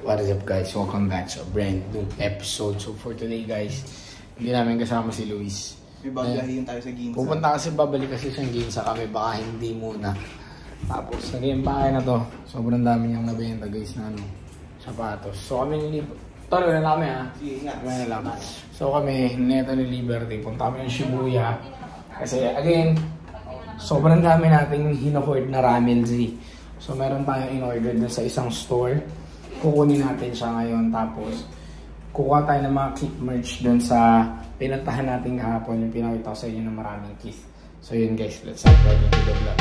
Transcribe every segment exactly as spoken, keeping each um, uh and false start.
What is up guys? Welcome back to a brand new episode. So for today guys, hindi namin kasama si Luis. May bagahin tayo sa Ginza. Pupunta kasi, babalik kasi siyang Ginza kami, baka hindi muna. Tapos naging bahay na to. Sobrang dami niyang nabenta guys na ano, sapatos. So kami ni Tol, wala na kami ha? Sige nga. Wala na lang. So kami, neto ni Liberty, punta kami ng Shibuya. Kasi again, sobrang dami nating hinohoard na Ramelzy. So meron tayong in-order dun sa isang store. Kukunin natin siya ngayon. Tapos kukuha tayo ng mga kit merch dun sa pinuntahan natin kahapon. Yung pinakita ko sa inyo ng maraming kit. So yun guys, let's start right into the vlog.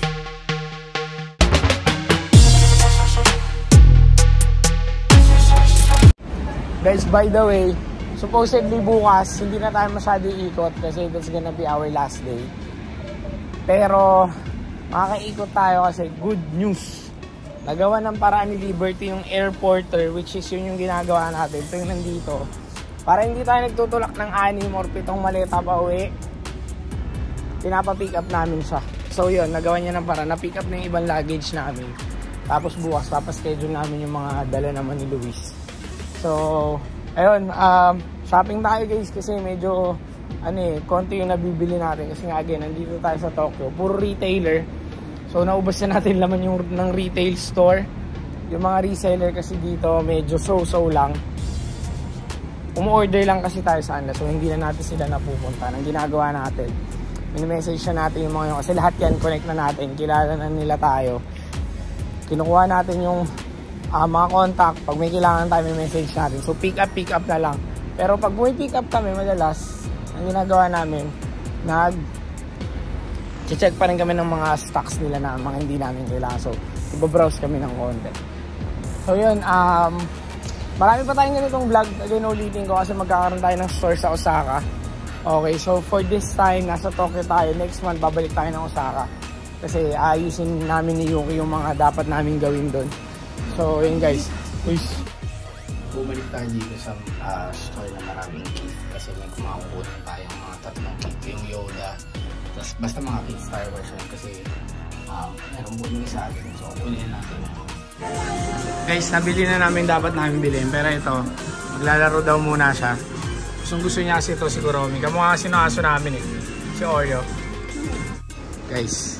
Guys, by the way, supposedly bukas hindi na tayo masyado ikot kasi that's gonna be our last day. Pero makakaikot tayo kasi good news. Nagawa ng paraan ni Liberty yung airporter, which is yun yung ginagawa natin. Ito yung nandito. Para hindi tayo nagtutulak ng anim or pitong maleta pa uwi, pinapapick up namin siya. So yun, nagawa niya ng paraan. Na-pick up na yung ibang luggage namin. Tapos bukas, papaschedule namin yung mga dala naman ni Luis. So, ayun, um, shopping tayo guys kasi medyo, ano eh, konti yung nabibili natin. Kasi nga again, nandito tayo sa Tokyo. Puro retailer. So, naubos na natin laman yung ng retail store. Yung mga reseller kasi dito, medyo so-so lang. Umu-order lang kasi tayo sa kanila. So, hindi na natin sila napupunta. Ang ginagawa natin, mini-message na natin yung mga yun. Kasi lahat yan, connect na natin. Kilala na nila tayo. Kinukuha natin yung uh, mga contact. Pag may kailangan tayo, may message natin. So, pick up, pick up na lang. Pero pag may pick up kami, madalas, ang ginagawa namin, nag check pa rin kami ng mga stocks nila na mga hindi namin kailangan. So, ibabrowse kami ng konti. So, yun. Um, marami pa tayong ganitong vlog. Again, ulitin ko kasi magkakaroon tayo ng store sa Osaka. Okay, so for this time, nasa Tokyo tayo. Next month, babalik tayo ng Osaka. Kasi ayusin namin ni Yuki yung mga dapat namin gawin doon. So, yun guys. Peace. Bumalik tayo dito sa uh, store na maraming kit. Kasi may kumakukunan tayong mga tatlong kit. Yung Yoda. Tapos basta mga kids Star Wars yun kasi um, meron bumili sa akin. So, kunin natin. Guys, nabili na namin dapat namin bilhin. Pero ito, maglalaro daw muna siya. Gusto gusto niya kasi ito si Kuromi. Kamukha kasi ng aso namin eh. Si Oreo. Guys.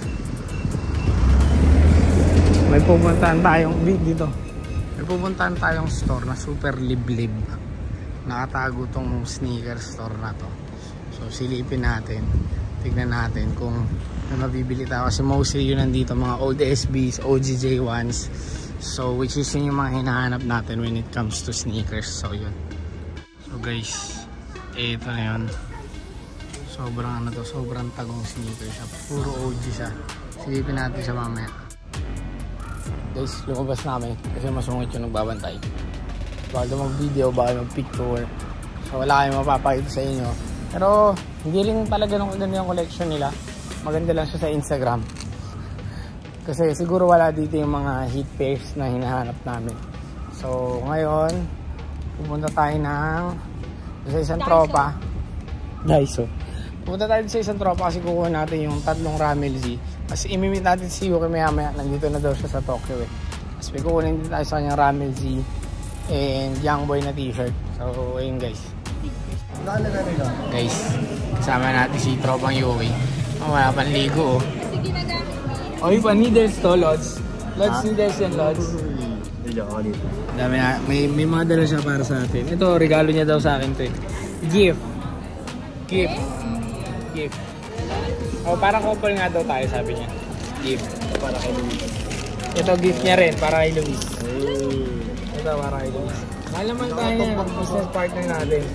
May pupuntahan tayong dito. May pupuntahan tayong store na super liblib. Nakatago tong sneaker store na to. So, silipin natin. Tignan natin kung may mabibili tayo kasi mostly yun nandito mga old S Bs, O G J ones, so which is yun yung mga hinahanap natin when it comes to sneakers. So yun, so guys, eh, ito na yun, sobrang ano to, sobrang tagong sneakers siya, puro O G siya. Silipin natin siya mamaya. Guys, lumabas namin kasi masungit yung nagbabantay. Baka mag video, baka mag picture, so wala kayong mapapakita sa inyo. Pero hindi rin talaga nung maganda yung collection nila. Maganda lang siya sa Instagram. Kasi siguro wala dito yung mga hit pairs na hinahanap namin. So ngayon, pupunta tayo ng sa isang tropa. Daiso. Pupunta tayo sa isang tropa kasi kukuha natin yung tatlong Ramelzy. Kasi imimit natin si Yuki maya maya. Nandito na daw siya sa Tokyo eh. Kasi kukunin din tayo sa kanyang Ramelzy and Young Boy na t-shirt. So ayun guys. Guys, kasama natin si tropang Yuki. Oh, wala pang ligo oh. Oy, pa needles to, Lods. Lods, needles yan, Lods. Dami na, may, may mga dala siya para sa atin. Ito, regalo niya daw sa akin to eh. Gift. Gift. Gift. Oh, parang couple nga daw tayo, sabi niya. Gift. Para kay Luis. Ito, gift niya rin, para kay Luis. Ito, para kay Luis. Malaman tayo niya, business partner natin.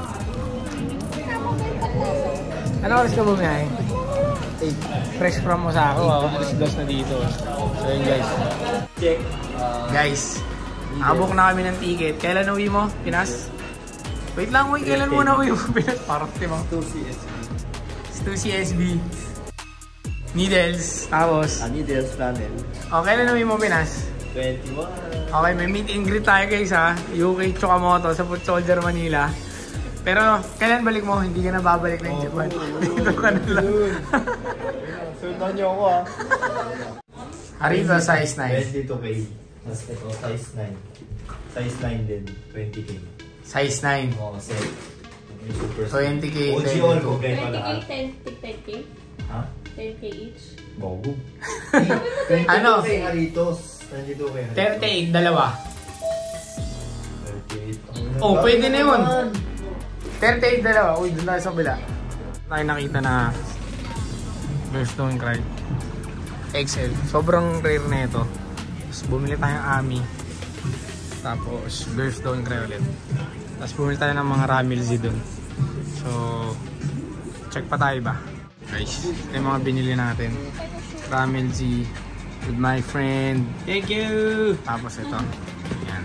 Ano oras ka bumiyahe? Fresh from Osaka. Wow, alas dos na dito. So yun guys. Check. Uh, guys, nakabuk na kami ng ticket. Kailan uwi mo? Pinas? Wait lang, wait. Kailan mo na uwi mo? Pinas? Parang timang two C S B. two C S B. Needles. Tapos? Ah, needles namin. O, kailan uwi mo Pinas? twenty-one. Okay, may meet and greet tayo guys ha. Yuki Tsukamoto sa Foot Soldier, Manila. Pero, kailan balik mo? Hindi ka na babalik ng Japan. Dito ka na lang. Sundan niyo ako ah. Arriva size nine. twenty-two K. Tapos ito, size nine. Size nine din, twenty K. Size nine. Oo, kasi may super twenty K. O G all, kompleto twenty K, lahat. ten K? Ha? ten K each? Bogo. Ano? twenty-two K Haritos. twenty-two K Haritos. thirty-eight, dalawa. thirty-eight. Oh, pwede na yun. thirty-eight, dalawa. Uy, doon tayo sa bila. Tayo nakita na Bears Don't Cry X L. Sobrang rare na ito. Tapos bumili tayong Ami. Tapos Bears Don't Cry ulit. Tapos bumili tayo ng mga Ramilzy dun. So, check pa tayo ba? Guys, ito yung mga binili natin. Ramilzy with my friend. Thank you! Tapos ito. Yan.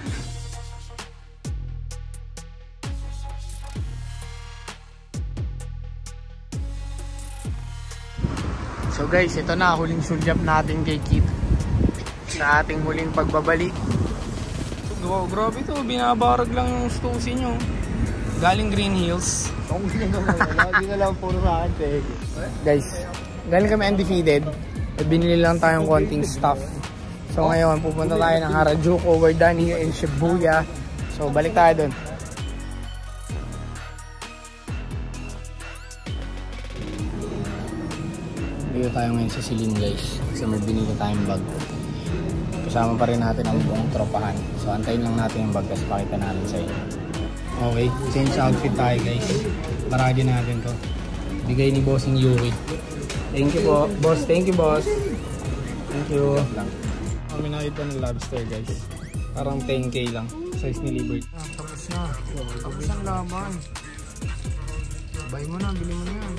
So guys, ito na huling sulyap natin kay Kit sa ating huling pagbabalik. So, grabe to, binabarag lang yung stusi nyo. Galing Green Hills. Lagi na lang puro sa akin, te. Guys, galing kami undefeated. Binili lang tayong konting stuff. So ngayon, pupunta tayo ng Harajuku. We're done here in Shibuya. So balik tayo dun. Dito tayo ngayon sa Silin guys. Kasi may binili tayong bag. Kasama pa rin natin ang buong tropahan. So antayin lang natin yung bag kasi pakita natin sa inyo. Okay, change outfit tayo guys. Paragi natin to. Bigay ni Bossing Yuri. Thank you po. Boss, thank you boss. Thank you. Kami nakita ng lobster guys. Parang ten K lang. Size ni Liberty. Ah, tapos na. Tapos ang laman. Buy mo na, bili mo na yan.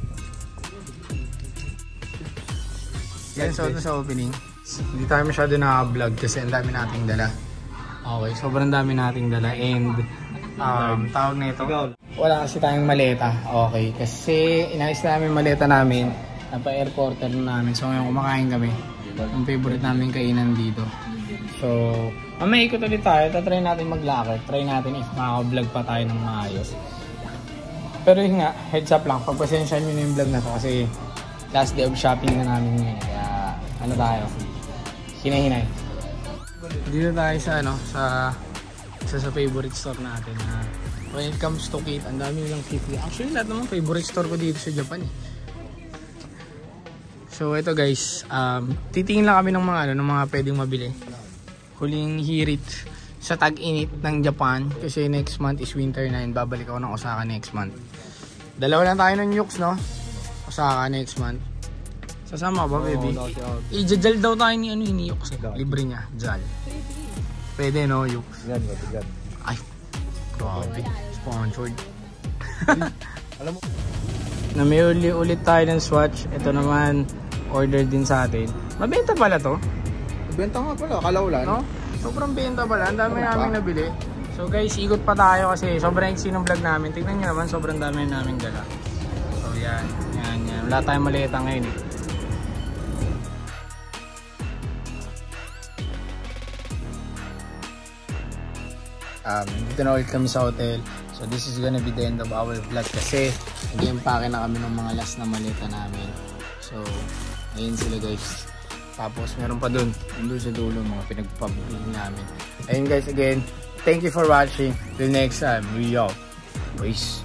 Yan, so ito sa opening. Hindi tayo masyado naka-vlog kasi ang dami nating dala. Okay, sobrang dami nating dala and um, tawag na ito. Wala kasi tayong maleta. Okay, kasi inayos namin yung maleta namin. Napa-airporter na namin. So ngayon kumakain kami. Yung favorite namin kainan dito. So, mamaya ikot ulit tayo. Tatry natin mag-locker. Try natin if makaka-vlog pa tayo ng maayos. Pero yun nga, heads up lang. Pagpasensya nyo na yung vlog na to kasi last day of shopping na namin ngayon. Kaya ano tayo? Hinay-hinay. Dito tayo sa ano, sa sa, sa favorite store natin. Na when it comes to kit, ang dami nilang kit. Actually, lahat naman favorite store ko dito sa Japan eh. So ito guys, um, titingin lang kami ng mga ano, ng mga pwedeng mabili. Huling hirit sa tag-init ng Japan kasi next month is winter na and babalik ako ng Osaka next month. Dalawa lang tayo ng Yux, no? Osaka next month. Sasama ba, baby? I-jal daw tayo ni ano, ni Yux. Libre niya, jal. Pwede, no, Yux? Yan, matigan. Ay, grabe. Sponsored. Alam mo, Namili ulit tayo ng Swatch. Ito naman, order din sa atin. Mabenta pala to. Benta nga pala, akala ko lang. No? Sobrang benta pala. Ang dami namin nabili. So guys, ikot pa tayo kasi sobrang iksi ng vlog namin. Tignan nyo naman, sobrang dami namin dala. So yan, yan, yan. Wala tayong maleta ngayon eh. Um, dito na ulit kami sa hotel. So this is gonna be the end of our vlog kasi nag-impake na kami ng mga last na maleta namin. So, ayun sila guys. Tapos meron pa dun, dun sa dulo mga pinagpabili namin. Ayun guys, again, thank you for watching. Till next time, we out. Peace.